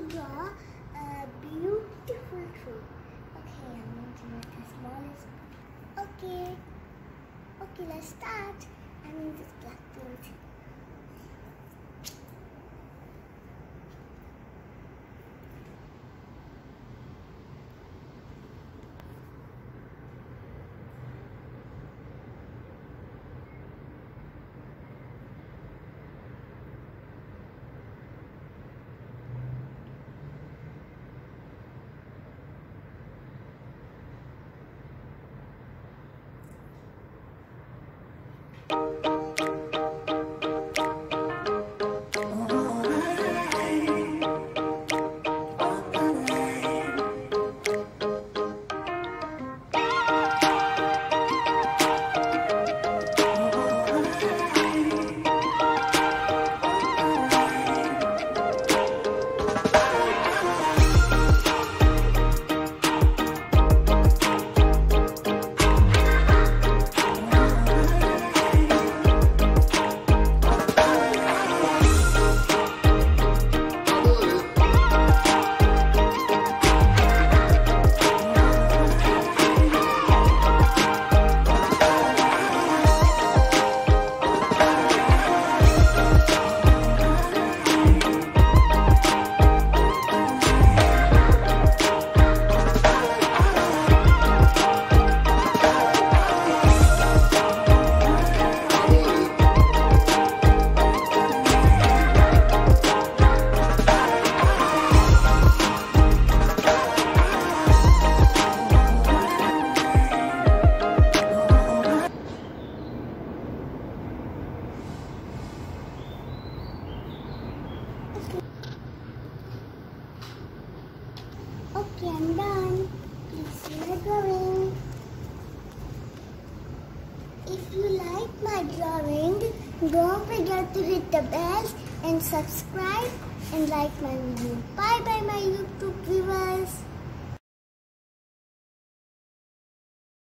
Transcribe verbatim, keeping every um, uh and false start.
draw a beautiful tree. Okay, I'm going to make the smallest. Okay. Okay, let's start. I'm in this blackboard. Okay, I'm done. Please see my drawing. If you like my drawing, don't forget to hit the bell and subscribe and like my video. Bye bye my YouTube viewers.